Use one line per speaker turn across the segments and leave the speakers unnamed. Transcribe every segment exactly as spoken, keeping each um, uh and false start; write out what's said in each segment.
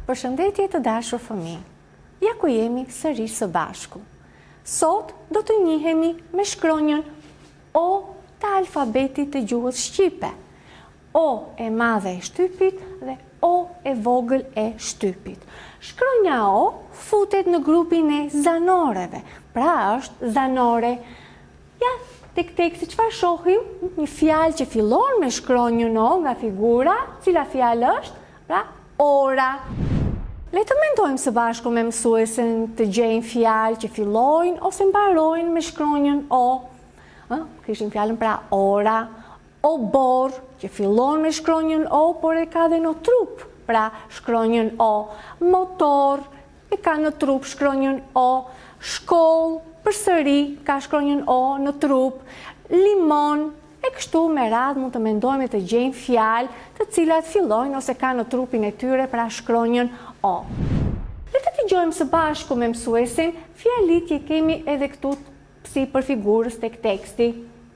Përshëndetje të dashur fëmijë. Ja ku jemi sërish së bashku. Sot do të njihemi me shkronjën O të alfabetit të gjuhës shqipe. O e madhe e shtypit dhe O e vogël e shtypit. Shkronja O futet në grupin e zanoreve, pra është zanore. Ja, tek teksti çfarë shohim? Një fjalë që fillon me shkronjën O nga figura, cila fjalë është? Pra, ora. Le të mendojmë së bashku me mësuesen të gjejnë fjalë që fillojnë ose mbarojnë me shkronjën O. Kishim fjalën pra ora, obor, që fillon me shkronjën O, por e ka dhe në trup, pra shkronjën O. Motor, e ka në trup shkronjën O. Shkollë, përsëri, ka shkronjën O në trup. Limon, e kështu me radhë mund të mendojmë të gjejmë fjalë të cilat fillojnë ose ka në trupin e tyre pra shkronjën O. Le të dëgjojmë së bashku me mësuesin fjalit që kemi edhe këtu si për figurës tek teksti.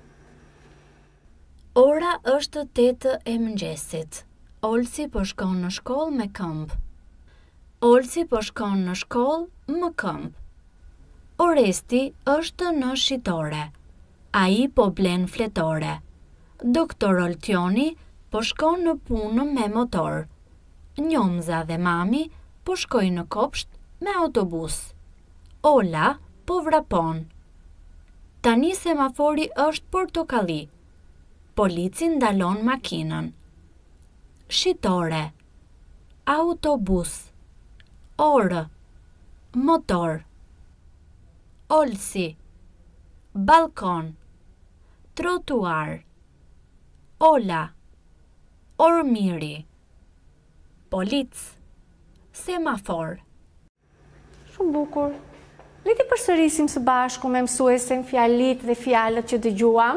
Ora është tetë e mëngjesit. Olsi po shkon në shkollë me këmbë. Olsi po shkon në shkollë me këmbë. Oresti është në shitore. Ai po blen fletore. Doktor Oltioni po shkon në punë me motor. Njomza dhe mami po shkojnë në kopsht me autobus. Ola po vrapon. Tani semafori është portokalli. Polici ndalon makinën. Shitore. Autobus. Orë. Motor. Olsi. Balkon. Trotuar. Ola. Ormiri. Polic. Semafor.
Shumë bukur. Le të përsërisim së bashku me mësuesen fjalit dhe fjalët që dëgjuam.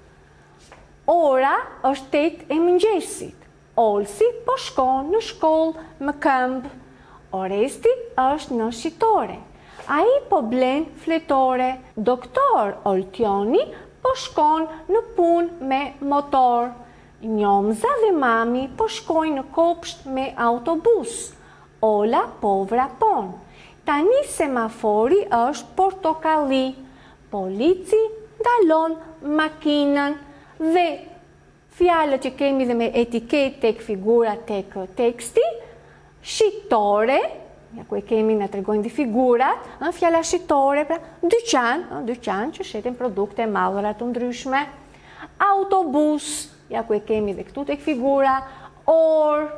Ora është tetë e mëngjesit. Olsi po shkon në shkollë me këmbë. Oresti është në shitore. Ai po blen fletore. Doktor Oltioni po shkon në punë me motor. Njomza dhe mami po shkojnë në kopsht me autobus. Ola po vrapon. Tani semafori është portokalli. Polici ndalon makinën dhe fjalët që kemi dhe me etiket tek figura tek teksti. Shitore, ja ku e kemi na tregojnë dhe figurat, fjala shitore, pra dyqan, dyqan që shetin produkte mallra të ndryshme. Autobus, ja ku e kemi dhe këtu tek figura. Orë,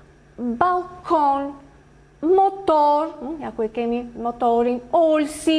balkon, motor, ja ku e kemi motorin. Olsi,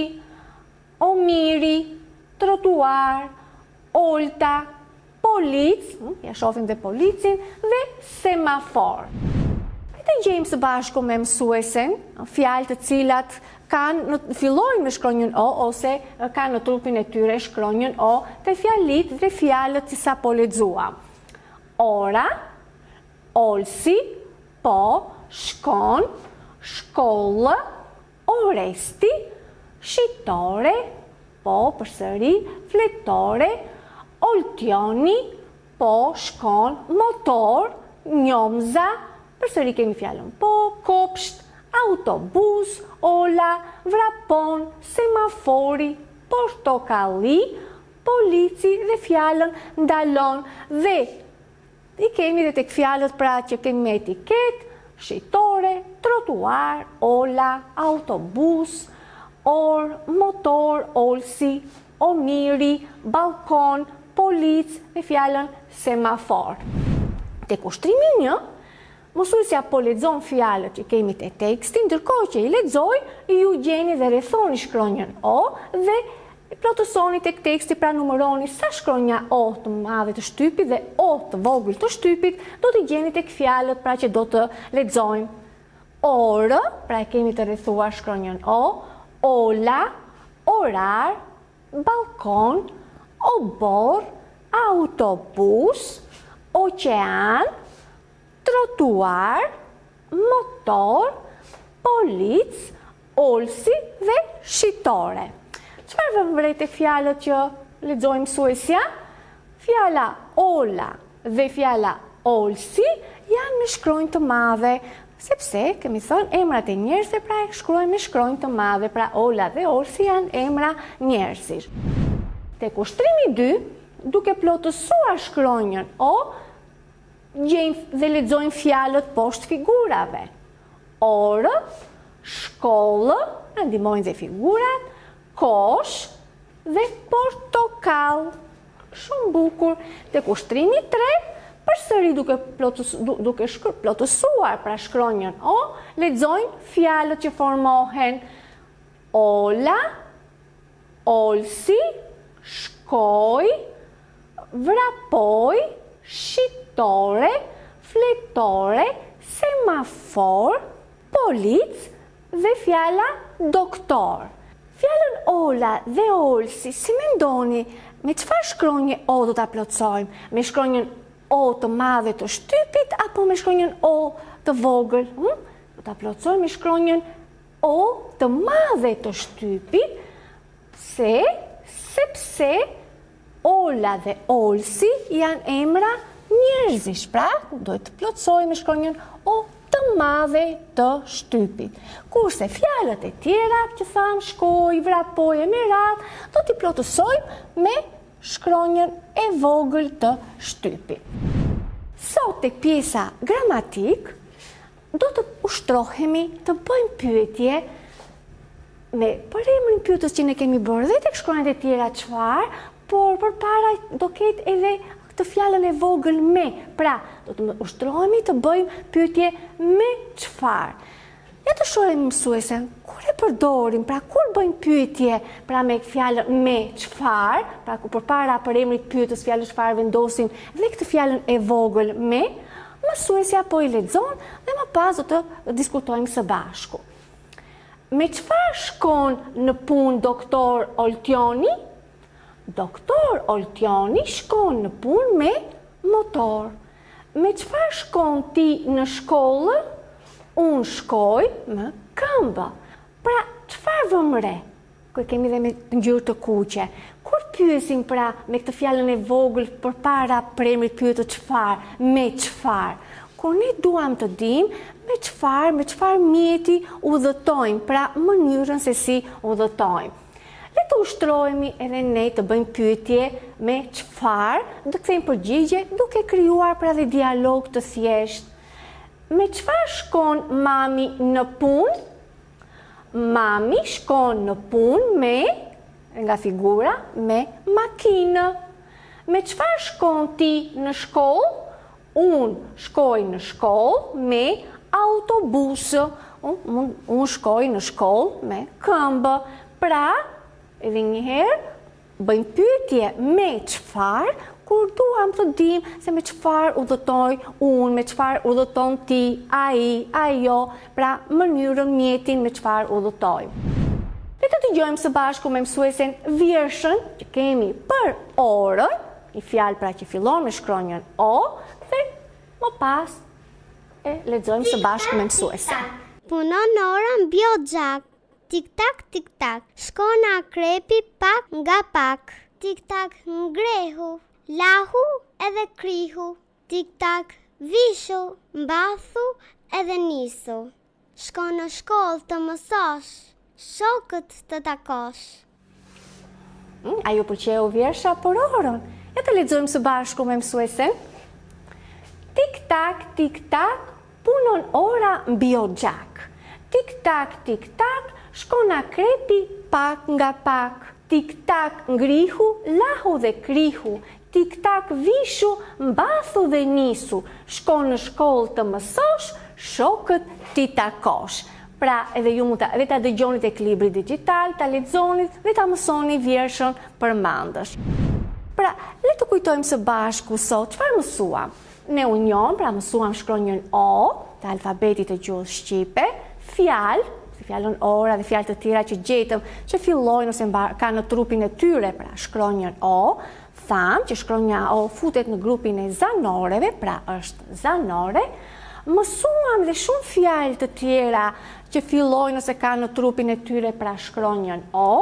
omiri, trotuar, olta, polic, ja shohim dhe policin, dhe semafor. Të gjejmë së bashku me mësuesen fjalë të cilat kanë fillojnë me shkronjën O ose kanë në trupin e tyre shkronjën O të fjalit dhe fjalët që sa po lexuam. Ora, olsi, po, shkon, shkollë, oresti, shitore, po, përsëri, fletore, oltioni, po, shkon, motor, njomza, përsëri kemi fjalën po, kopsht, autobus, ola, vrapon, semafori, portokalli, polici dhe fjalën ndalon. Dhe i kemi dhe tek fjalët pra që kemi me etiket, shitore, trotuar, ola, autobus, orë, motor, olsi, omiri, balkon, polic dhe fjalën semafor. Tek ushtrimi një, mësuesja po lexon fjalët që kemi te teksti, ndërkohë që i lexoj, ju gjeni dhe rrethoni shkronjën O dhe plotësoni tek teksti, pra numëroni sa shkronja O të madhe të shtypit dhe O të vogël të shtypit do t'i gjeni tek fjalët pra që do të lexojmë. Orë, pra e kemi të rrethuar shkronjën O, ola, orar, balkon, obor, autobus, oqean, trotuar, motor, polic, olsi dhe shitore. Çfarë vërej tek fjalët që lexojmë mësuesja? Fjala ola dhe fjala olsi janë me shkronjë të madhe, Sepse, kemi thënë, emrat e njerëzve pra e shkruajmë me shkronjë të madhe, pra Ola dhe Olsi janë emra njerëzish. Tek ushtrimi dy, duke plotësuar shkronjën O, gjejmë dhe lexojmë fjalët poshtë figurave. Orë, shkollë, na ndihmojnë dhe figurat, kosh dhe portokall. Shumë bukur. Tek ushtrimi tre, përsëri duke plotës, duke shkru, plotësuar pra shkronjën O, lexojmë fjalët që formohen Ola, Olsi, shkoj, vrapoj, shitore, fletore, semafor, polic dhe fjala doktor. Fjalën Ola dhe Olsi, si mendoni, me çfarë shkronje O do ta plotësojmë? Me shkronjën O të madhe të shtypit apo me shkronjën O të vogël? Hm? Do ta plotësojmë me shkronjën O të madhe të shtypit, pse? Sepse Ola dhe Olsi janë emra njerëzish, pra duhet të plotësojmë me shkronjën O të madhe të shtypit. Kurse fjalët e tjera që tham shkoj, vrapoj e me radhë, do t'i plotësojmë me shkronjën e vogël të shtypit. Sot tek pjesa gramatik do të ushtrohemi të bëjmë pyetje me për emrin pyetës që ne kemi bërë dhe tek shkronjat e tjera çfarë, por përpara do ketë edhe këtë fjalën e vogël me. Pra, do të ushtrohemi të bëjmë pyetje me çfarë. Ja të shohim mësuesen, kur e përdorim, pra kur bëjmë pyetje, pra me fjalën me çfarë, pra ku përpara për emrit pyetës fjalën çfarë vendosim dhe këtë fjalën e vogël me, mësuesja po i lexon dhe më pas do të diskutojmë së bashku. Me çfarë shkon në punë doktor Oltioni? Doktor Oltioni shkon në punë me motor. Me çfarë shkon ti në shkollë? Unë shkoj më këmbë. Pra, çfarë vëmë re? Kër kemi dhe me ngjyrë të kuqe. Kur pyesim pra me këtë fjalën e vogël përpara për emrit pyetës çfarë, me çfarë? Kur ne duam të dimë me çfarë, me çfarë mjeti udhëtojmë, pra mënyrën se si udhëtojmë. Le të ushtrohemi edhe ne të bëjmë pyetje me çfarë, do të kthejmë përgjigje duke krijuar pra dhe dialog të thjeshtë. Me çfarë shkon mami në punë? Mami shkon në punë me, nga figura, me makinë. Me çfarë shkon ti në shkollë? Unë shkoj në shkollë me autobusë. Unë un shkoj në shkollë me këmbë. Pra, edhe një herë, bëjmë pyetje me çfarë, kur duam të dim se me çfarë udhëtoj unë, me çfarë udhëton ti, ai, ajo, pra mënyrën, mjetin me çfarë udhëtoj. Le të dëgjojmë së bashku me mësuesen vjershën që kemi për orën, një fjalë pra që fillon me shkronjën O, dhe më pas e lexojmë së bashku me mësuesen.
Punon ora mbi xhak. Tik-tak, tik-tak, shkon akrepi pak nga pak. Tik-tak ngrehu, lahu edhe krihu. Tik-tak vishu, mbathu edhe nisu. Shkon në shkollë të mësosh, shokët të takosh.
Hmm, a ju pëlqeu vjersha për orën? Ja të lexojmë së bashku me mësuesen. Tik-tak, tik-tak, punon ora mbi xhak. Tik-tak, tik-tak, shkon akrepi pak nga pak. Tik-tak ngrihu, lahu dhe krihu. Tik-tak vishu, mbathu dhe nisu. Shkon në shkollë të mësosh, shokët ti takosh. Pra, edhe ju mund ta, edhe ta dëgjoni tek libri digital, ta lexoni dhe ta mësoni vjershën përmandësh. Pra, le të kujtojmë së bashku sot çfarë mësuam. Ne u njohëm, pra mësuam shkronjën O të alfabetit të gjuhës shqipe, fjalë, fjalën ora dhe fjalë të tjera që gjetëm që fillojnë ose kanë në trupin e tyre, pra shkronjën O, tham që shkronja O futet në grupin e zanoreve, pra është zanore. Mësuam dhe shumë fjalë të tjera që fillojnë ose kanë në trupin e tyre, pra shkronjën O,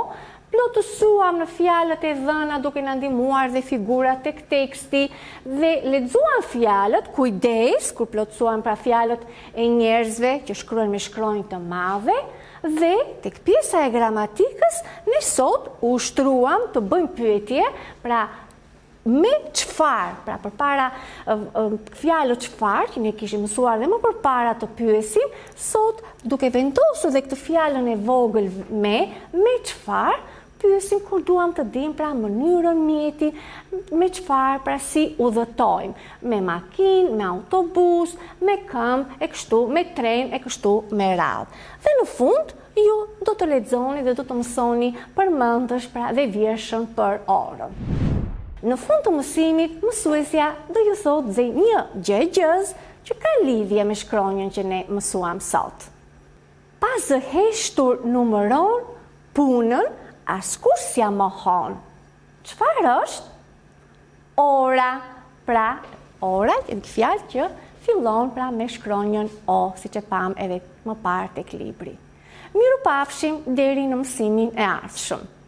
plotësuam në fjalët e dhëna duke na ndihmuar dhe figurat tek teksti dhe lexuam fjalët, kujdes kur plotësuam pra fjalët e njerëzve që shkruajnë me shkronjë të madhe dhe tek pjesa e gramatikës ne sot u ushtruam të bëjmë pyetje, pra me çfarë, pra përpara fjalës çfarë që ne kishim mësuar dhe më përpara të pyesim, sot duke vendosur dhe këtë fjalën e vogël me, me çfarë, pyesim kur duam të dim pra mënyrën, mjetin, me çfarë, pra si udhëtojmë, me makinë, me autobus, me këmbë, e kështu, me tren, e kështu me radhë. Dhe në fund, ju do të lexoni dhe do të mësoni përmendësh pra dhe vjershën për orën. Në fund të mësimit, mësuesja do ju thotë dhe një gjë gjëz që ka lidhje me shkronjën që ne mësuam sot. Pa zëheshtur numëron punën, askush s'ja mohon. Çfarë është? Ora. Pra, ora është fjalë që fillon pra me shkronjën O, siç e pam edhe më parë tek libri. Mirupafshim deri në mësimin e ardhshëm.